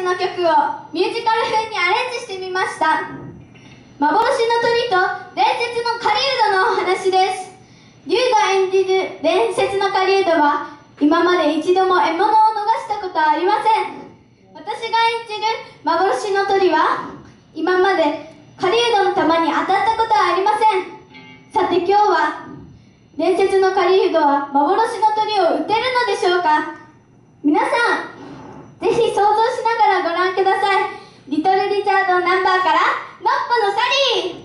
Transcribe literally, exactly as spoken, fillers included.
ちの曲をミュージカル風にアレンジしてみました。幻の鳥と伝説の狩人のお話です。竜が演じる伝説の狩人は今まで一度も獲物を逃したことはありません。私が演じる幻の鳥は今まで狩人の弾に当たったことはありません。さて今日は伝説の狩人は幻の鳥を撃てるのでしょうか。皆さんぜひ想像しながらご覧ください。リトル・リチャードナンバーからノッポのサリー。